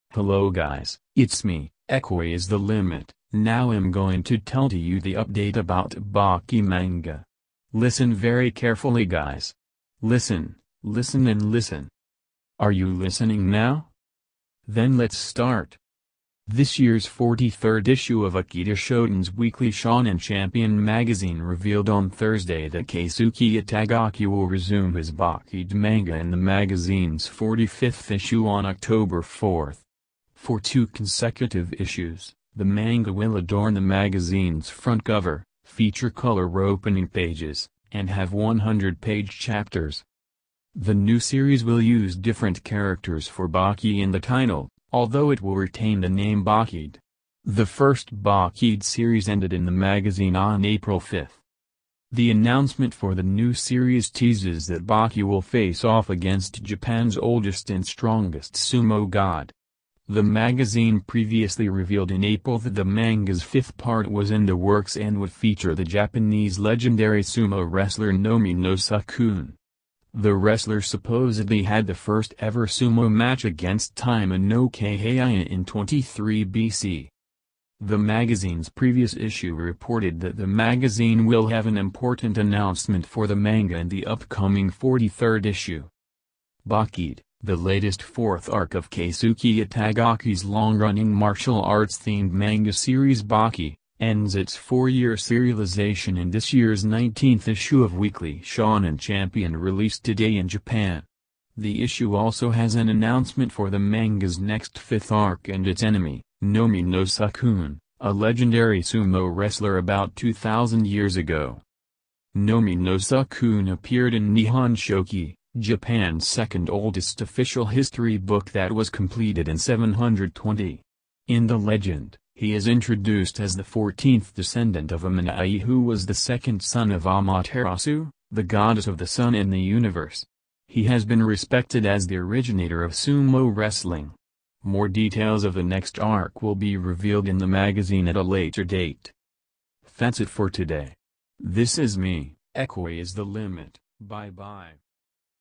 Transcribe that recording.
Hello guys, it's me, Ekoi is the limit. Now I'm going to tell to you the update about Baki manga. Listen very carefully guys. Listen and listen. Are you listening now? Then let's start. This year's 43rd issue of Akita Shoten's weekly Shonen Champion magazine revealed on Thursday that Keisuke Itagaki will resume his Baki manga in the magazine's 45th issue on October 4th. For 2 consecutive issues, the manga will adorn the magazine's front cover, feature color opening pages, and have 100-page chapters. The new series will use different characters for Baki in the title, although it will retain the name Baki. The first Baki series ended in the magazine on April 5th. The announcement for the new series teases that Baki will face off against Japan's oldest and strongest sumo god. The magazine previously revealed in April that the manga's 5th part was in the works and would feature the Japanese legendary sumo wrestler Nomi no Sakun. The wrestler supposedly had the first ever sumo match against Taima no Keihain in 23 BC. The magazine's previous issue reported that the magazine will have an important announcement for the manga in the upcoming 43rd issue. Baki, the latest 4th arc of Keisuke Itagaki's long-running martial arts-themed manga series Baki, ends its 4-year serialization in this year's 19th issue of Weekly Shonen Champion released today in Japan. The issue also has an announcement for the manga's next 5th arc and its enemy, Nomi no Sakun, a legendary sumo wrestler about 2,000 years ago. Nomi no Sakun appeared in Nihon Shoki, Japan's second oldest official history book that was completed in 720. In the legend, he is introduced as the 14th descendant of Amanai, who was the second son of Amaterasu, the goddess of the sun in the universe. He has been respected as the originator of sumo wrestling. More details of the next arc will be revealed in the magazine at a later date. That's it for today. This is me, Ekoi is the limit. Bye bye.